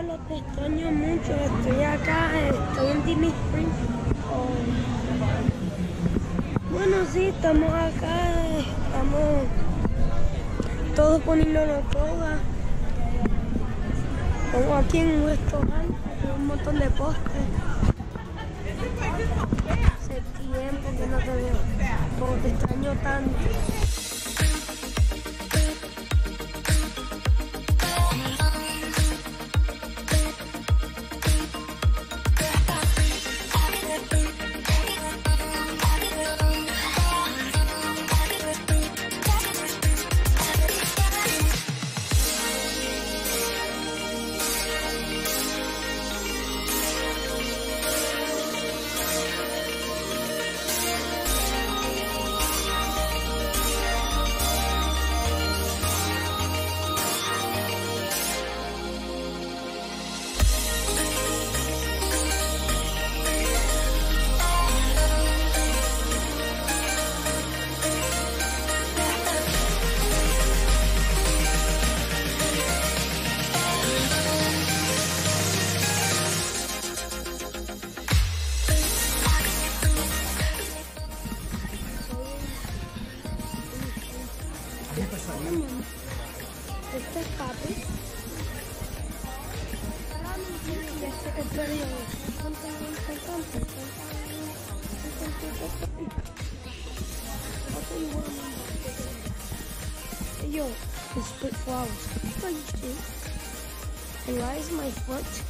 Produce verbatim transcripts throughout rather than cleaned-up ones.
Pablo, te extraño mucho. Estoy acá, estoy en Disney Springs. Oh. Bueno, sí, estamos acá, estamos todos poniéndonos todas. Estamos aquí en un restaurante, hay un montón de postres. Hace tiempo que no te veo, como te extraño tanto. Este es papi. Este es periodo. Yo, it's split flowers. What are you doing? And why is my foot?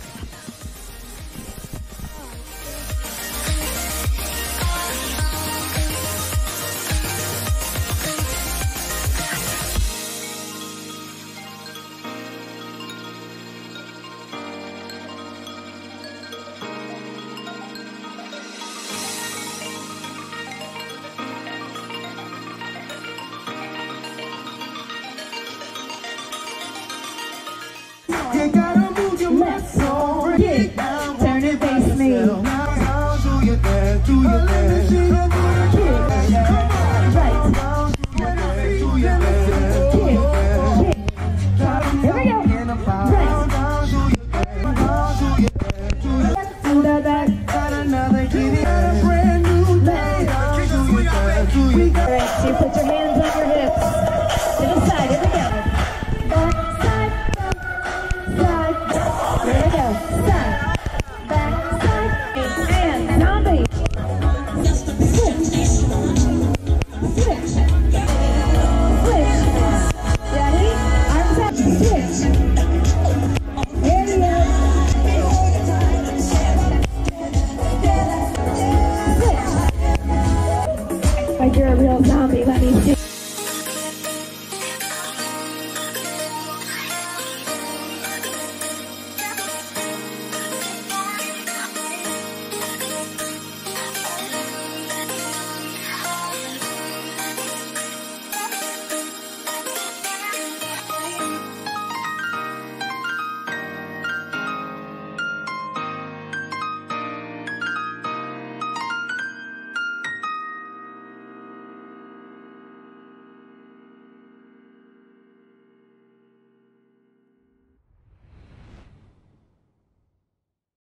Que